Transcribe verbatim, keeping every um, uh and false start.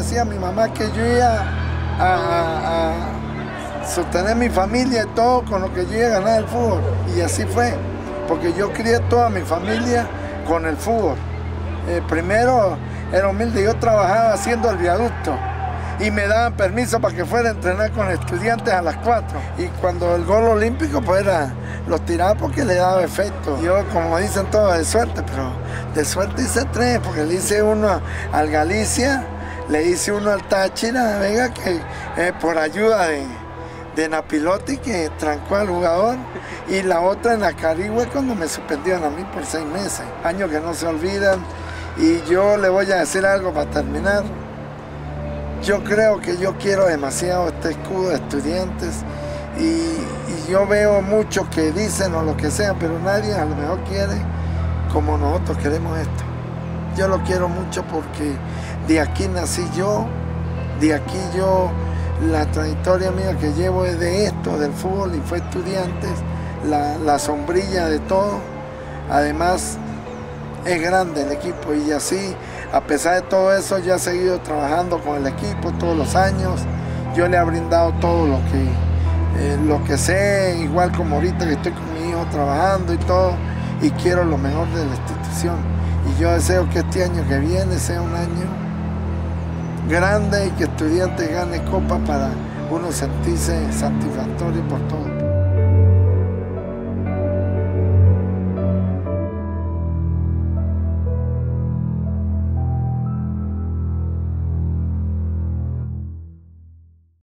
decía a mi mamá que yo iba a, a, a sostener mi familia y todo con lo que yo iba a ganar el fútbol. Y así fue, porque yo crié toda mi familia con el fútbol. Eh, primero era humilde, yo trabajaba haciendo el viaducto y me daban permiso para que fuera a entrenar con estudiantes a las cuatro. Y cuando el gol olímpico, pues era, los tiraba porque le daba efecto. Yo, como dicen todos, de suerte, pero de suerte hice tres, porque le hice uno al Galicia, le hice uno al Táchira, Vega, que eh, por ayuda de, de Napilotti, que trancó al jugador, y la otra en la Carigüe cuando me suspendieron a mí por seis meses. Años que no se olvidan. Y yo le voy a decir algo para terminar. Yo creo que yo quiero demasiado este escudo de Estudiantes y, y yo veo muchos que dicen o lo que sea, pero nadie a lo mejor quiere como nosotros queremos esto. Yo lo quiero mucho porque de aquí nací yo, de aquí yo, la trayectoria mía que llevo es de esto, del fútbol, y fue Estudiantes, la, la sombrilla de todo. Además, es grande el equipo y así, a pesar de todo eso, yo he seguido trabajando con el equipo todos los años. Yo le he brindado todo lo que, eh, lo que sé, igual como ahorita que estoy con mi hijo trabajando y todo, y quiero lo mejor de la institución. Y yo deseo que este año que viene sea un año grande y que Estudiantes gane copa para uno sentirse satisfactorio por todo.